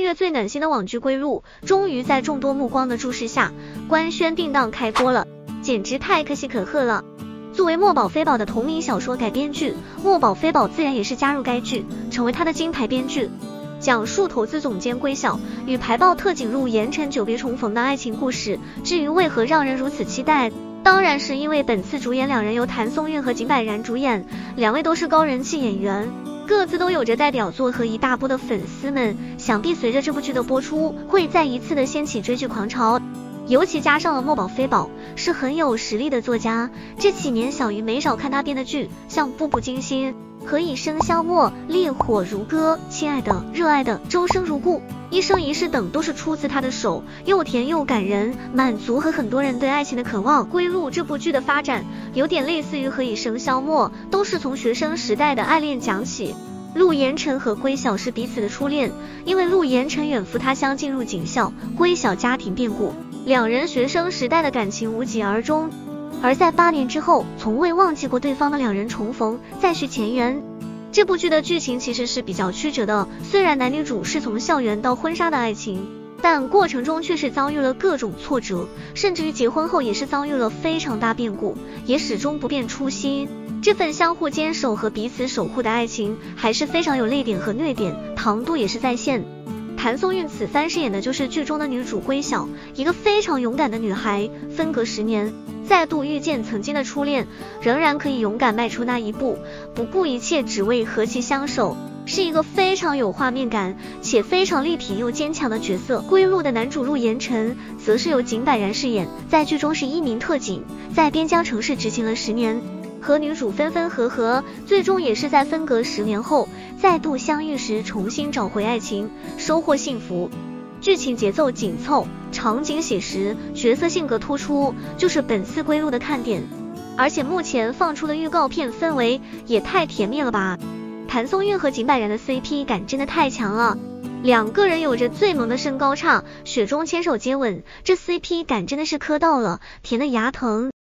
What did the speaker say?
月最暖心的网剧《归路》终于在众多目光的注视下官宣定档开播了，简直太可喜可贺了。作为墨宝非宝的同名小说改编剧，墨宝非宝自然也是加入该剧，成为他的金牌编剧。讲述投资总监归晓与排爆特警陆延辰久别重逢的爱情故事。至于为何让人如此期待，当然是因为本次主演两人由谭松韵和井柏然主演，两位都是高人气演员，各自都有着代表作和一大波的粉丝们，想必随着这部剧的播出，会再一次的掀起追剧狂潮。尤其加上了墨宝非宝是很有实力的作家，这几年小鱼没少看他编的剧，像《步步惊心》、何以笙箫默、烈火如歌、亲爱的、热爱的、周生如故、一生一世等都是出自他的手，又甜又感人，满足和很多人对爱情的渴望。《归路》这部剧的发展有点类似于何以笙箫默，都是从学生时代的爱恋讲起。陆延辰和归晓是彼此的初恋，因为陆延辰远赴他乡进入警校，归晓家庭变故，两人学生时代的感情无疾而终。而在8年之后，从未忘记过对方的两人重逢，再续前缘。这部剧的剧情其实是比较曲折的，虽然男女主是从校园到婚纱的爱情，但过程中却是遭遇了各种挫折，甚至于结婚后也是遭遇了非常大变故，也始终不变初心。这份相互坚守和彼此守护的爱情还是非常有泪点和虐点，糖度也是在线。谭松韵此番饰演的就是剧中的女主归晓，一个非常勇敢的女孩，分隔10年再度遇见曾经的初恋，仍然可以勇敢迈出那一步，不顾一切只为和其相守，是一个非常有画面感且非常立体又坚强的角色。归路的男主陆延辰则是由井柏然饰演，在剧中是一名特警，在边疆城市执勤了10年，和女主分分合合，最终也是在分隔10年后再度相遇时重新找回爱情，收获幸福。剧情节奏紧凑，场景写实，角色性格突出，就是本次归路的看点。而且目前放出的预告片氛围也太甜蜜了吧，谭松韵和井柏然的 CP 感真的太强了，两个人有着最萌的身高差，雪中牵手接吻，这 CP 感真的是磕到了，甜的牙疼。